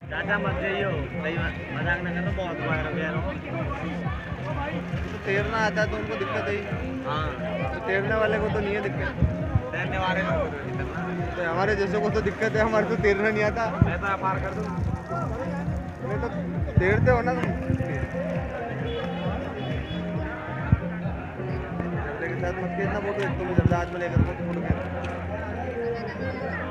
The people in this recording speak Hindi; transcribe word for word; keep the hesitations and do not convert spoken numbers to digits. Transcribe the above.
चाचा मत जाइयो, नहीं मजाक ना करो, बहुत हुआ है यारो। तो तैरना आता है तो उनको दिक्कत है ही। हाँ, तो तैरने वाले को तो नहीं है दिक्कत। तैरने वाले लोगों को तो दिक्कत ना। तो हमारे जैसों को तो दिक्कत है, हमारे तो तैरना नहीं आता। मैं तो पार कर दूँ। मैं तो तैरते हो ना तुम। जबले के साथ मत खेलना फोटो, एक तो मैं जबला हाथ में लेकर फोटो खेलना।